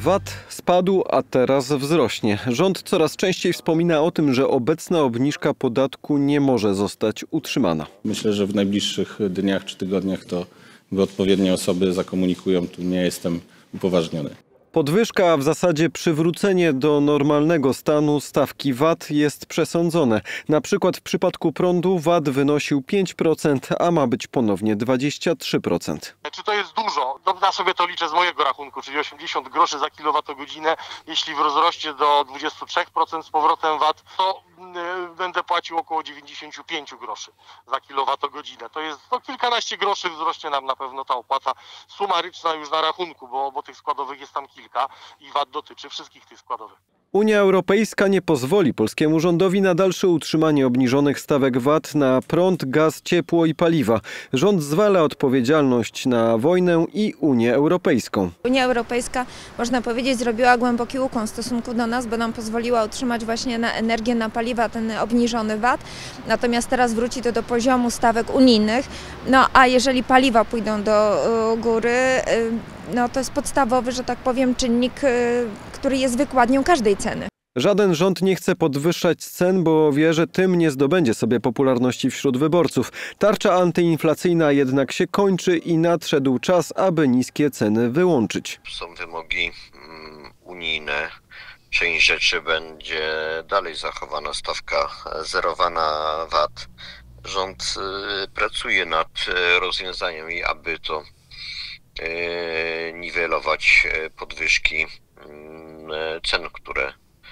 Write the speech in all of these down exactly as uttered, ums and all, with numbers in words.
V A T spadł, a teraz wzrośnie. Rząd coraz częściej wspomina o tym, że obecna obniżka podatku nie może zostać utrzymana. Myślę, że w najbliższych dniach czy tygodniach to odpowiednie osoby zakomunikują. Tu nie jestem upoważniony. Podwyżka, a w zasadzie przywrócenie do normalnego stanu stawki V A T jest przesądzone. Na przykład w przypadku prądu V A T wynosił pięć procent, a ma być ponownie dwadzieścia trzy procent. Czy to jest dużo? No, ja sobie to liczę z mojego rachunku, czyli osiemdziesiąt groszy za kilowatogodzinę. Jeśli wzrośnie do dwudziestu trzech procent z powrotem V A T, to yy, będę płacił około dziewięćdziesiąt pięć groszy za kilowatogodzinę. To jest to kilkanaście groszy wzrośnie nam na pewno ta opłata sumaryczna już na rachunku, bo, bo tych składowych jest tam kilka. I V A T dotyczy wszystkich tych składowych. Unia Europejska nie pozwoli polskiemu rządowi na dalsze utrzymanie obniżonych stawek V A T na prąd, gaz, ciepło i paliwa. Rząd zwala odpowiedzialność na wojnę i Unię Europejską. Unia Europejska, można powiedzieć, zrobiła głęboki ukłon w stosunku do nas, bo nam pozwoliła utrzymać właśnie na energię, na paliwa ten obniżony V A T. Natomiast teraz wróci to do poziomu stawek unijnych. No a jeżeli paliwa pójdą do góry, no to jest podstawowy, że tak powiem, czynnik, który jest wykładnią każdej ceny. Żaden rząd nie chce podwyższać cen, bo wie, że tym nie zdobędzie sobie popularności wśród wyborców. Tarcza antyinflacyjna jednak się kończy i nadszedł czas, aby niskie ceny wyłączyć. Są wymogi um, unijne. Część rzeczy będzie dalej zachowana stawka zerowana V A T. Rząd y, pracuje nad y, rozwiązaniami, aby to y, niwelować y, podwyżki y, cen, które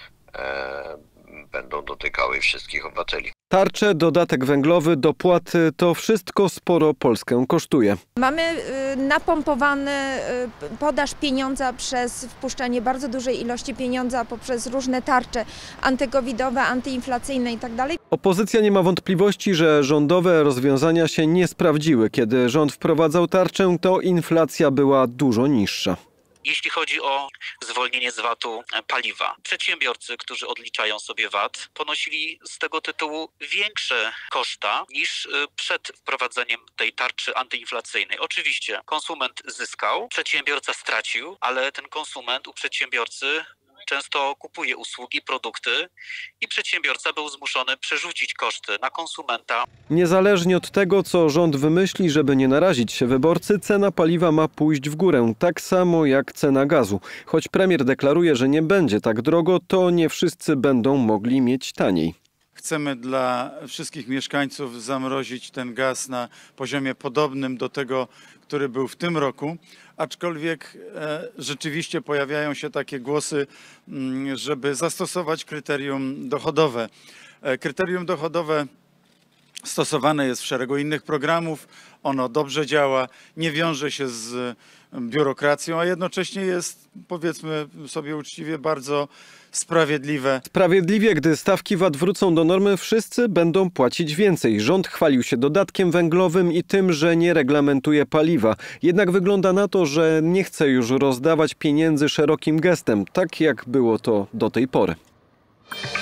będą dotykały wszystkich obywateli. Tarcze, dodatek węglowy, dopłaty, to wszystko sporo Polskę kosztuje. Mamy napompowany podaż pieniądza przez wpuszczanie bardzo dużej ilości pieniądza poprzez różne tarcze antykowidowe, antyinflacyjne itd. Opozycja nie ma wątpliwości, że rządowe rozwiązania się nie sprawdziły. Kiedy rząd wprowadzał tarczę, to inflacja była dużo niższa. Jeśli chodzi o zwolnienie z V A T-u paliwa, przedsiębiorcy, którzy odliczają sobie V A T, ponosili z tego tytułu większe koszta niż przed wprowadzeniem tej tarczy antyinflacyjnej. Oczywiście konsument zyskał, przedsiębiorca stracił, ale ten konsument u przedsiębiorcy często kupuje usługi, produkty i przedsiębiorca był zmuszony przerzucić koszty na konsumenta. Niezależnie od tego, co rząd wymyśli, żeby nie narazić się wyborcy, cena paliwa ma pójść w górę, tak samo jak cena gazu. Choć premier deklaruje, że nie będzie tak drogo, to nie wszyscy będą mogli mieć taniej. Chcemy dla wszystkich mieszkańców zamrozić ten gaz na poziomie podobnym do tego, który był w tym roku, aczkolwiek e, rzeczywiście pojawiają się takie głosy, m, żeby zastosować kryterium dochodowe. E, kryterium dochodowe stosowane jest w szeregu innych programów, ono dobrze działa, nie wiąże się z biurokracją, a jednocześnie jest, powiedzmy sobie uczciwie, bardzo sprawiedliwe. Sprawiedliwie, gdy stawki V A T wrócą do normy, wszyscy będą płacić więcej. Rząd chwalił się dodatkiem węglowym i tym, że nie reglamentuje paliwa. Jednak wygląda na to, że nie chce już rozdawać pieniędzy szerokim gestem, tak jak było to do tej pory.